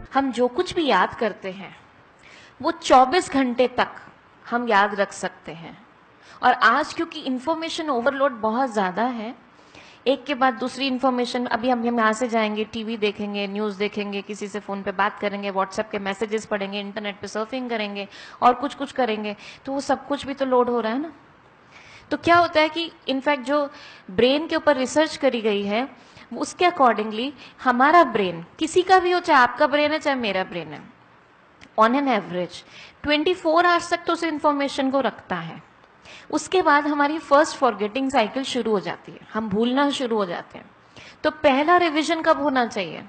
हम जो कुछ भी याद करते हैं वो 24 घंटे तक हम याद रख सकते हैं। और आज क्योंकि इंफॉर्मेशन ओवरलोड बहुत ज़्यादा है, एक के बाद दूसरी इंफॉर्मेशन, अभी हम यहाँ से जाएंगे, टीवी देखेंगे, न्यूज़ देखेंगे, किसी से फ़ोन पे बात करेंगे, व्हाट्सएप के मैसेजेस पढ़ेंगे, इंटरनेट पे सर्फिंग करेंगे और कुछ कुछ करेंगे, तो वो सब कुछ भी तो लोड हो रहा है ना। तो क्या होता है कि इनफैक्ट जो ब्रेन के ऊपर रिसर्च करी गई है उसके अकॉर्डिंगली हमारा ब्रेन, किसी का भी हो, चाहे आपका ब्रेन है चाहे मेरा ब्रेन है, ऑन एन एवरेज 24 आवर्स तक तो उस इंफॉर्मेशन को रखता है। उसके बाद हमारी फर्स्ट फॉरगेटिंग साइकिल शुरू हो जाती है, हम भूलना शुरू हो जाते हैं। तो पहला रिवीजन कब होना चाहिए?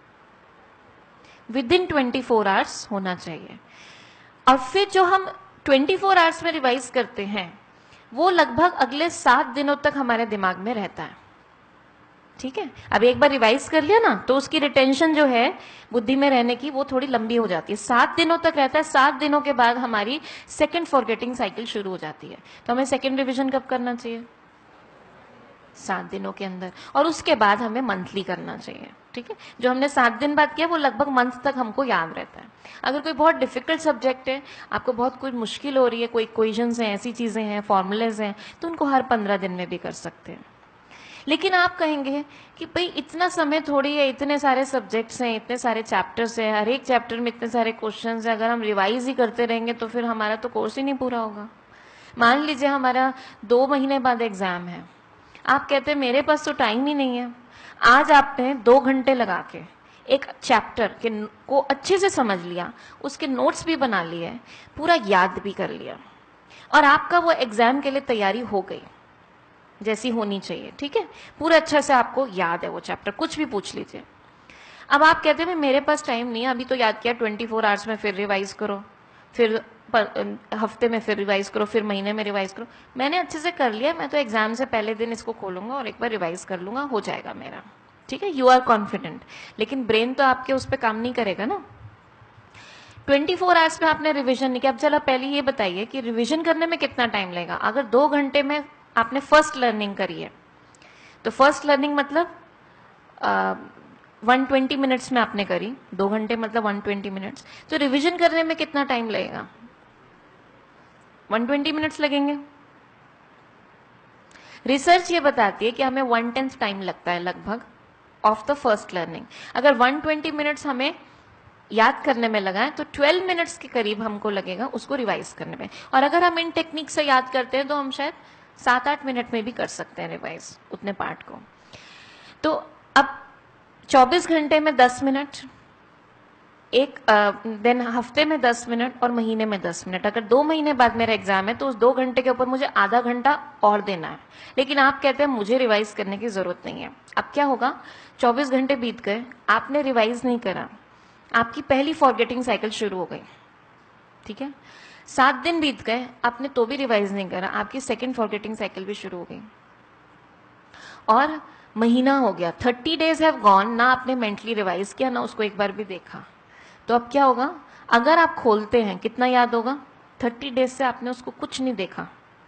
विद इन 24 आवर्स होना चाहिए। और फिर जो हम 24 आवर्स में रिवाइज करते हैं वो लगभग अगले 7 दिनों तक हमारे दिमाग में रहता है। ठीक है, अब एक बार रिवाइज कर लिया ना तो उसकी रिटेंशन जो है बुद्धि में रहने की वो थोड़ी लंबी हो जाती है, 7 दिनों तक रहता है। 7 दिनों के बाद हमारी सेकंड फॉरगेटिंग साइकिल शुरू हो जाती है। तो हमें सेकंड रिवीजन कब करना चाहिए? 7 दिनों के अंदर। और उसके बाद हमें मंथली करना चाहिए। ठीक है, जो हमने 7 दिन बाद किया वो लगभग मंथ तक हमको याद रहता है। अगर कोई बहुत डिफिकल्ट सब्जेक्ट है, आपको बहुत कोई मुश्किल हो रही है, कोई इक्वेशंस हैं, ऐसी चीजें हैं, फॉर्मूलेज हैं, तो उनको हर 15 दिन में भी कर सकते हैं। लेकिन आप कहेंगे कि भाई इतना समय थोड़ी है, इतने सारे सब्जेक्ट्स हैं, इतने सारे चैप्टर्स हैं, हर एक चैप्टर में इतने सारे क्वेश्चंस हैं, अगर हम रिवाइज ही करते रहेंगे तो फिर हमारा तो कोर्स ही नहीं पूरा होगा। मान लीजिए हमारा 2 महीने बाद एग्जाम है, आप कहते हैं मेरे पास तो टाइम ही नहीं है। आज आपने 2 घंटे लगा के एक चैप्टर के को अच्छे से समझ लिया, उसके नोट्स भी बना लिए, पूरा याद भी कर लिया, और आपका वो एग्जाम के लिए तैयारी हो गई जैसी होनी चाहिए। ठीक है, पूरा अच्छा से आपको याद है वो चैप्टर, कुछ भी पूछ लीजिए। अब आप कहते हैं मेरे पास टाइम नहीं है, अभी तो याद किया, 24 आवर्स में फिर रिवाइज करो, फिर हफ्ते में फिर रिवाइज करो, फिर महीने में रिवाइज करो। मैंने अच्छे से कर लिया, मैं तो एग्जाम से पहले दिन इसको खोलूंगा और एक बार रिवाइज कर लूंगा, हो जाएगा मेरा। ठीक है, यू आर कॉन्फिडेंट, लेकिन ब्रेन तो आपके उस पर काम नहीं करेगा ना। 24 आवर्स में आपने रिवीजन नहीं किया। अब चलो पहले ये बताइए कि रिवीजन करने में कितना टाइम लगेगा। अगर 2 घंटे में आपने फर्स्ट लर्निंग करी है, तो फर्स्ट लर्निंग मतलब 120 मिनट्स में आपने करी, 2 घंटे मतलब 120 मिनट्स, तो रिवीजन करने में कितना टाइम लगेगा? 120 मिनट्स लगेंगे। रिसर्च ये बताती है कि हमें 1/10 टाइम लगता है लगभग ऑफ द फर्स्ट लर्निंग। अगर 120 मिनट्स हमें याद करने में लगा है तो 12 मिनट्स के करीब हमको लगेगा उसको रिवाइज करने में। और अगर हम इन टेक्निक से याद करते हैं तो हम शायद 7-8 मिनट में भी कर सकते हैं रिवाइज उतने पार्ट को। तो अब 24 घंटे में 10 मिनट, एक दिन हफ्ते में 10 मिनट और महीने में 10 मिनट। अगर 2 महीने बाद मेरा एग्जाम है तो उस 2 घंटे के ऊपर मुझे आधा घंटा और देना है। लेकिन आप कहते हैं मुझे रिवाइज करने की जरूरत नहीं है। अब क्या होगा? 24 घंटे बीत गए, आपने रिवाइज नहीं करा, आपकी पहली फॉरगेटिंग साइकिल शुरू हो गई। ठीक है, 7 दिन बीत गए, आपने तो भी रिवाइज नहीं करा, आपकी सेकेंड फॉरगेटिंग साइकिल भी शुरू हो गई। और महीना हो गया, 30 डेज हैव गॉन, ना आपने मेंटली रिवाइज किया, ना उसको एक बार भी देखा। तो अब क्या होगा? अगर आप खोलते हैं, कितना याद होगा? 30 डेज से आपने उसको कुछ नहीं देखा,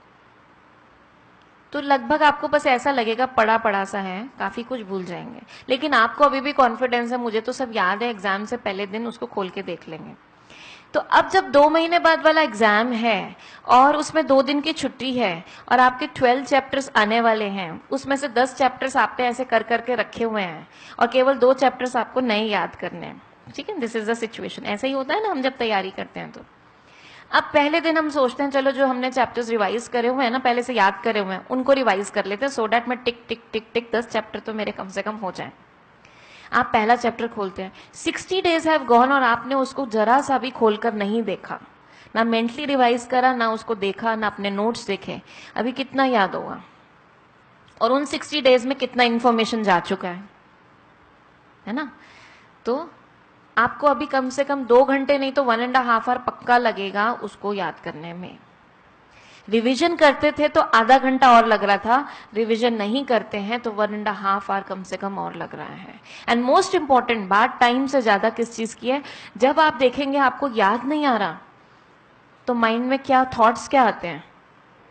तो लगभग आपको बस ऐसा लगेगा पड़ा पड़ा सा है, काफी कुछ भूल जाएंगे। लेकिन आपको अभी भी कॉन्फिडेंस है, मुझे तो सब याद है, एग्जाम से पहले दिन उसको खोल के देख लेंगे। तो अब जब 2 महीने बाद वाला एग्जाम है और उसमें 2 दिन की छुट्टी है और आपके 12 चैप्टर्स आने वाले हैं, उसमें से 10 चैप्टर्स आपने ऐसे कर करके रखे हुए हैं और केवल 2 चैप्टर्स आपको नए याद करने हैं। ठीक है, दिस इज द सिचुएशन। ऐसा ही होता है ना हम जब तैयारी करते हैं। तो अब पहले दिन हम सोचते हैं चलो जो हमने चैप्टर्स रिवाइज करे हुए हैं ना, पहले से याद करे हुए हैं, उनको रिवाइज कर लेते हैं, सो डैट मैं टिक टिक टिक टिक 10 चैप्टर तो मेरे कम से कम हो जाए। आप पहला चैप्टर खोलते हैं, 60 डेज हैव गॉन और आपने उसको जरा सा भी खोलकर नहीं देखा, ना मेंटली रिवाइज करा, ना उसको देखा, ना अपने नोट्स देखे। अभी कितना याद होगा? और उन 60 डेज में कितना इंफॉर्मेशन जा चुका है ना? तो आपको अभी कम से कम 2 घंटे नहीं तो 1.5 आवर पक्का लगेगा उसको याद करने में। रिवीजन करते थे तो आधा घंटा और लग रहा था, रिवीजन नहीं करते हैं तो 1.5 आवर कम से कम और लग रहा है। एंड मोस्ट इंपॉर्टेंट बात टाइम से ज्यादा किस चीज की है? जब आप देखेंगे आपको याद नहीं आ रहा तो माइंड में क्या थॉट्स क्या आते हैं?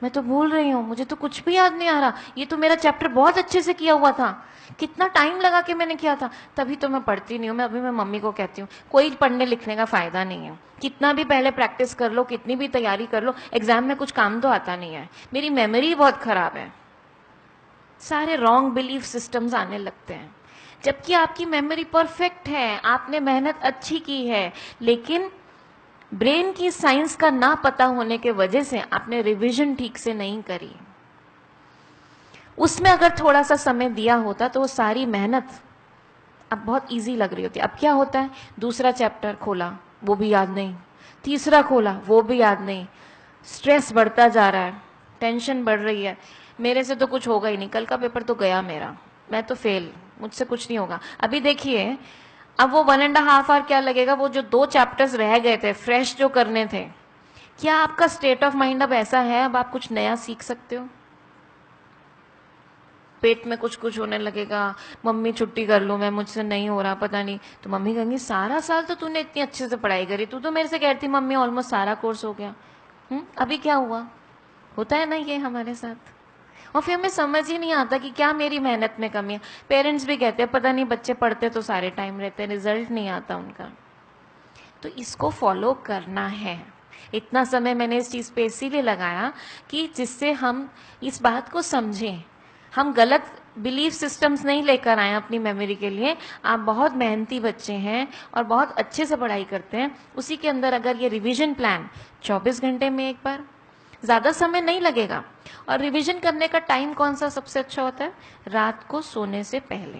मैं तो भूल रही हूँ, मुझे तो कुछ भी याद नहीं आ रहा, ये तो मेरा चैप्टर बहुत अच्छे से किया हुआ था, कितना टाइम लगा के मैंने किया था। तभी तो मैं पढ़ती नहीं हूँ। मैं मम्मी को कहती हूँ कोई पढ़ने लिखने का फायदा नहीं है, कितना भी पहले प्रैक्टिस कर लो, कितनी भी तैयारी कर लो, एग्जाम में कुछ काम तो आता नहीं है। मेरी मेमोरी बहुत खराब है, सारे रॉन्ग बिलीफ सिस्टम्स आने लगते हैं, जबकि आपकी मेमोरी परफेक्ट है, आपने मेहनत अच्छी की है, लेकिन ब्रेन की साइंस का ना पता होने के वजह से आपने रिवीजन ठीक से नहीं करी। उसमें अगर थोड़ा सा समय दिया होता तो वो सारी मेहनत अब बहुत इजी लग रही होती। अब क्या होता है, दूसरा चैप्टर खोला वो भी याद नहीं, तीसरा खोला वो भी याद नहीं, स्ट्रेस बढ़ता जा रहा है, टेंशन बढ़ रही है, मेरे से तो कुछ होगा ही नहीं, कल का पेपर तो गया मेरा, मैं तो फेल, मुझसे कुछ नहीं होगा। अभी देखिए, अब वो 1.5 आवर क्या लगेगा, वो जो 2 चैप्टर्स रह गए थे फ्रेश जो करने थे, क्या आपका स्टेट ऑफ माइंड अब ऐसा है अब आप कुछ नया सीख सकते हो? पेट में कुछ कुछ होने लगेगा, मम्मी छुट्टी कर लूं मैं, मुझसे नहीं हो रहा, पता नहीं, तो मम्मी कहेंगी सारा साल तो तूने इतनी अच्छे से पढ़ाई करी, तू तो मेरे से कहती मम्मी ऑलमोस्ट सारा कोर्स हो गया। अभी क्या हुआ? होता है ना ये हमारे साथ। और फिर हमें समझ ही नहीं आता कि क्या मेरी मेहनत में कमी है। पेरेंट्स भी कहते हैं पता नहीं बच्चे पढ़ते तो सारे टाइम रहते हैं, रिजल्ट नहीं आता उनका। तो इसको फॉलो करना है। इतना समय मैंने इस चीज पे इसीलिए लगाया कि जिससे हम इस बात को समझें, हम गलत बिलीफ सिस्टम्स नहीं लेकर आए अपनी मेमोरी के लिए। आप बहुत मेहनती बच्चे हैं और बहुत अच्छे से पढ़ाई करते हैं, उसी के अंदर अगर ये रिवीजन प्लान 24 घंटे में एक बार, ज्यादा समय नहीं लगेगा। और रिवीजन करने का टाइम कौन सा सबसे अच्छा होता है? रात को सोने से पहले।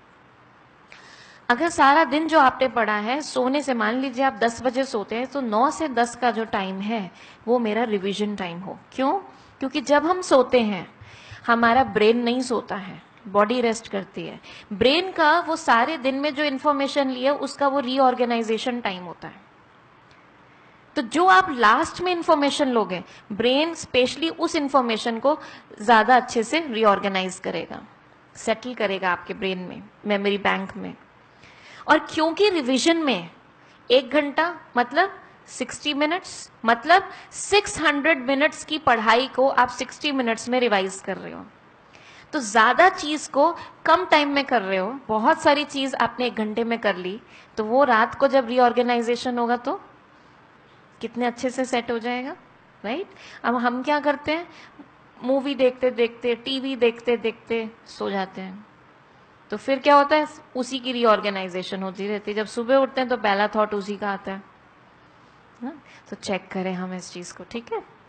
अगर सारा दिन जो आपने पढ़ा है, सोने से मान लीजिए आप 10 बजे सोते हैं, तो 9 से 10 का जो टाइम है वो मेरा रिवीजन टाइम हो। क्यों? क्योंकि जब हम सोते हैं हमारा ब्रेन नहीं सोता है, बॉडी रेस्ट करती है। ब्रेन का वो सारे दिन में जो इंफॉर्मेशन लिया उसका वो रीऑर्गेनाइजेशन टाइम होता है। तो जो आप लास्ट में इंफॉर्मेशन लोगे, ब्रेन स्पेशली उस इंफॉर्मेशन को ज्यादा अच्छे से रीऑर्गेनाइज करेगा, सेटल करेगा आपके ब्रेन में, मेमोरी बैंक में। और क्योंकि रिवीजन में 1 घंटा मतलब 60 मिनट्स, मतलब 600 मिनट्स की पढ़ाई को आप 60 मिनट्स में रिवाइज कर रहे हो, तो ज्यादा चीज को कम टाइम में कर रहे हो। बहुत सारी चीज आपने 1 घंटे में कर ली, तो वो रात को जब रीऑर्गेनाइजेशन होगा तो कितने अच्छे से सेट हो जाएगा, राइट? अब हम क्या करते हैं, मूवी देखते देखते, टीवी देखते देखते सो जाते हैं, तो फिर क्या होता है, उसी की रीऑर्गेनाइजेशन होती रहती है। जब सुबह उठते हैं तो पहला थॉट उसी का आता है। तो चेक करें हम इस चीज को, ठीक है।